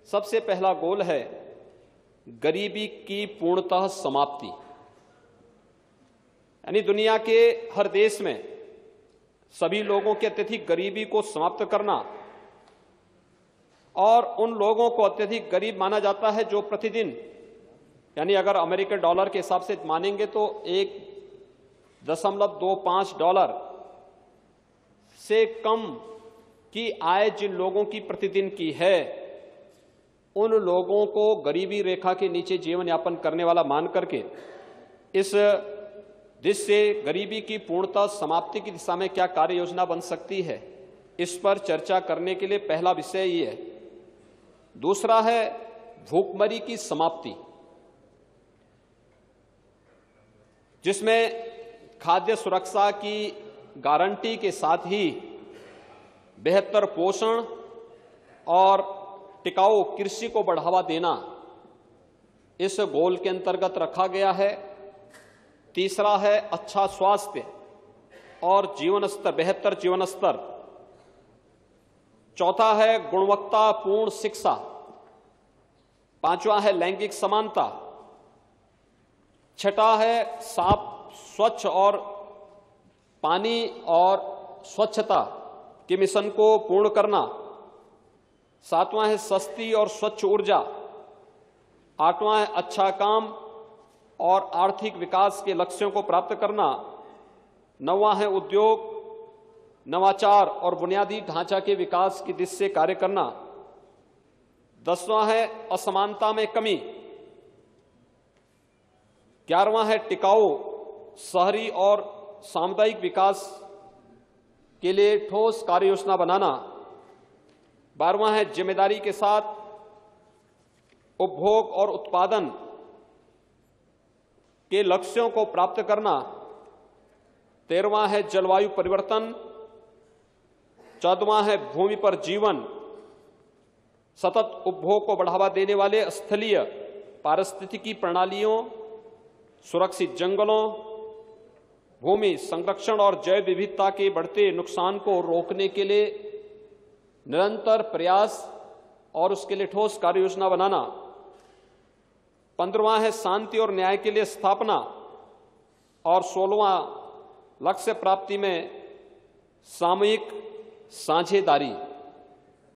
सबसे पहला गोल है गरीबी की पूर्णतः समाप्ति। यानी दुनिया के हर देश में सभी लोगों की अत्यधिक गरीबी को समाप्त करना, और उन लोगों को अत्यधिक गरीब माना जाता है जो प्रतिदिन, यानी अगर अमेरिकन डॉलर के हिसाब से मानेंगे तो 1.25 डॉलर से कम की आय जिन लोगों की प्रतिदिन की है, उन लोगों को गरीबी रेखा के नीचे जीवन यापन करने वाला मान करके इस जिससे गरीबी की पूर्णतः समाप्ति की दिशा में क्या कार्य योजना बन सकती है, इस पर चर्चा करने के लिए पहला विषय ये है। दूसरा है भूखमरी की समाप्ति, जिसमें खाद्य सुरक्षा की गारंटी के साथ ही बेहतर पोषण और टिकाऊ कृषि को बढ़ावा देना इस गोल के अंतर्गत रखा गया है। तीसरा है अच्छा स्वास्थ्य और जीवन स्तर, बेहतर जीवन स्तर। चौथा है गुणवत्तापूर्ण शिक्षा। पांचवा है लैंगिक समानता। छठा है साफ, स्वच्छ और पानी और स्वच्छता के मिशन को पूर्ण करना। सातवां है सस्ती और स्वच्छ ऊर्जा। आठवां है अच्छा काम और आर्थिक विकास के लक्ष्यों को प्राप्त करना। नौवां है उद्योग, नवाचार और बुनियादी ढांचा के विकास की दिशा से कार्य करना। 10वां है असमानता में कमी। 11वां है टिकाऊ शहरी और सामुदायिक विकास के लिए ठोस कार्य योजना बनाना। 12वां है जिम्मेदारी के साथ उपभोग और उत्पादन के लक्ष्यों को प्राप्त करना। 13वां है जलवायु परिवर्तन। 14वां है भूमि पर जीवन, सतत उपभोग को बढ़ावा देने वाले स्थलीय पारिस्थितिकी प्रणालियों, सुरक्षित जंगलों, भूमि संरक्षण और जैव विविधता के बढ़ते नुकसान को रोकने के लिए निरंतर प्रयास और उसके लिए ठोस कार्य योजना बनाना। 15वां है शांति और न्याय के लिए स्थापना। और 16वां लक्ष्य प्राप्ति में सामूहिक साझेदारी।